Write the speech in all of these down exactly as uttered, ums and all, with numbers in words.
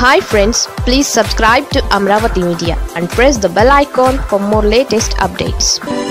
Hi friends, please subscribe to Amravati Media and press the bell icon for more latest updates.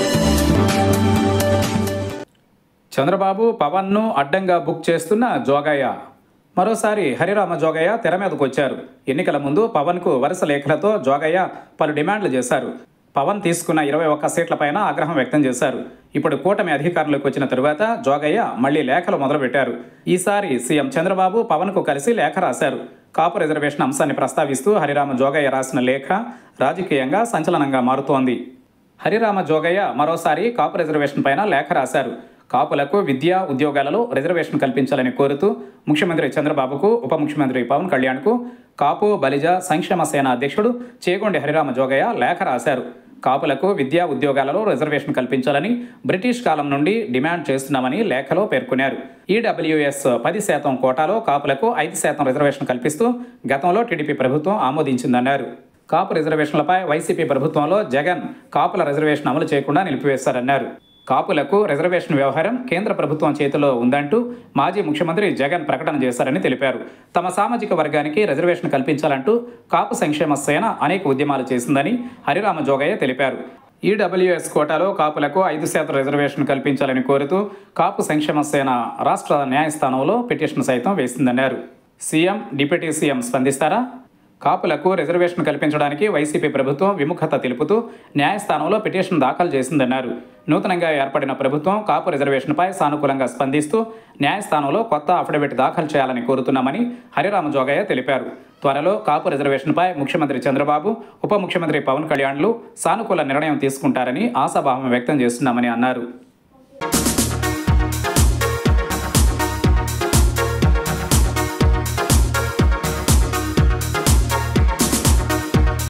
Chandrababu పవన్ను అడ్డంగా book చేస్తున్న జోగయ్య మరోసారి హరిరామ జోగయ్య తెర మీదకు వచ్చారు. ఎన్నికల ముందు పవన్కు వరుస లేఖలతో జోగయ్య పలు డిమాండ్లు చేశారు. పవన్ తీసుకున్న ఇరవై ఒక్క సీట్లపైన ఆగ్రహం వ్యక్తం చేశారు. ఇప్పుడు కూటమి అధికారంలోకి వచ్చిన తరువాత జోగయ్య మళ్లీ లేఖలు మొదలుపెట్టారు. ఈసారి సీఎం చంద్రబాబు పవన్కు కలిసి లేఖ రాశారు. కాపు రిజర్వేషన్ అంశాన్ని ప్రస్తావిస్తూ హరిరామ జోగయ్య రాసిన లేఖ రాజకీయంగా సంచలనంగా మారుతోంది. హరిరామ జోగయ్య మరోసారి కాపు రిజర్వేషన్ పైన లేఖ రాశారు. కాపులకు విద్యా ఉద్యోగాలలో రిజర్వేషన్ కల్పించాలని కోరుతూ ముఖ్యమంత్రి చంద్రబాబుకు, ఉప ముఖ్యమంత్రి పవన్ కళ్యాణ్కు కాపు బలిజ సంక్షేమ సేన అధ్యక్షుడు చేగొండి హరిరామ జోగయ్య లేఖ రాశారు. కాపులకు విద్యా ఉద్యోగాలలో రిజర్వేషన్ కల్పించాలని బ్రిటిష్ కాలం నుండి డిమాండ్ చేస్తున్నామని లేఖలో పేర్కొన్నారు. ఈడబ్ల్యూఎస్ పది శాతం కోటాలో కాపులకు ఐదు శాతం రిజర్వేషన్ కల్పిస్తూ గతంలో టీడీపీ ప్రభుత్వం ఆమోదించిందన్నారు. కాపు రిజర్వేషన్లపై వైసీపీ ప్రభుత్వంలో జగన్ కాపుల రిజర్వేషన్ అమలు చేయకుండా నిలిపివేశారన్నారు. కాపులకు రిజర్వేషన్ వ్యవహారం కేంద్ర ప్రభుత్వం చేతిలో ఉందంటూ మాజీ ముఖ్యమంత్రి జగన్ ప్రకటన చేశారని తెలిపారు. తమ సామాజిక వర్గానికి రిజర్వేషన్ కల్పించాలంటూ కాపు సంక్షేమ సేన అనేక ఉద్యమాలు చేసిందని హరిరామ జోగయ్య తెలిపారు. ఈడబ్ల్యూఎస్ కోటాలో కాపులకు ఐదు శాతం రిజర్వేషన్ కల్పించాలని కోరుతూ కాపు సంక్షేమ సేన రాష్ట్ర న్యాయస్థానంలో పిటిషన్ సైతం వేసిందన్నారు. సీఎం, డిప్యూటీ సీఎం స్పందిస్తారా? కాపులకు రిజర్వేషన్ కల్పించడానికి వైసీపీ ప్రభుత్వం విముఖత తెలుపుతూ న్యాయస్థానంలో పిటిషన్ దాఖలు చేసిందన్నారు. నూతనంగా ఏర్పడిన ప్రభుత్వం కాపు రిజర్వేషన్పై సానుకూలంగా స్పందిస్తూ న్యాయస్థానంలో కొత్త అఫిడవిట్ దాఖలు చేయాలని కోరుతున్నామని హరిరామ జోగయ్య తెలిపారు. త్వరలో కాపు రిజర్వేషన్పై ముఖ్యమంత్రి చంద్రబాబు, ఉప ముఖ్యమంత్రి పవన్ కళ్యాణ్లు సానుకూల నిర్ణయం తీసుకుంటారని ఆశాభావం వ్యక్తం చేస్తున్నామని అన్నారు.